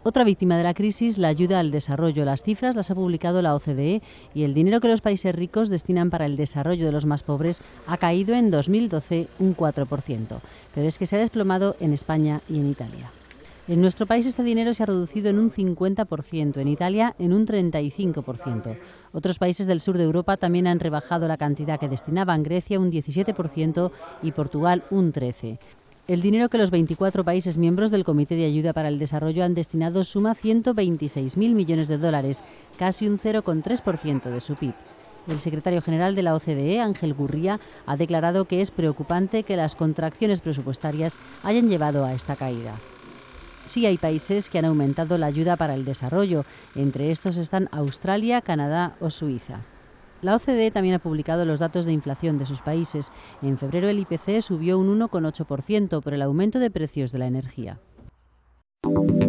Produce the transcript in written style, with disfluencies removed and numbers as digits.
Otra víctima de la crisis, la ayuda al desarrollo. Las cifras las ha publicado la OCDE y el dinero que los países ricos destinan para el desarrollo de los más pobres ha caído en 2012 un 4%. Pero es que se ha desplomado en España y en Italia. En nuestro país este dinero se ha reducido en un 50%, en Italia en un 35%. Otros países del sur de Europa también han rebajado la cantidad que destinaban, Grecia un 17% y Portugal un 13%. El dinero que los 24 países miembros del Comité de Ayuda para el Desarrollo han destinado suma 126.000 millones de dólares, casi un 0,3% de su PIB. El secretario general de la OCDE, Ángel Gurría, ha declarado que es preocupante que las contracciones presupuestarias hayan llevado a esta caída. Sí hay países que han aumentado la ayuda para el desarrollo. Entre estos están Australia, Canadá o Suiza. La OCDE también ha publicado los datos de inflación de sus países. En febrero el IPC subió un 1,8% por el aumento de precios de la energía.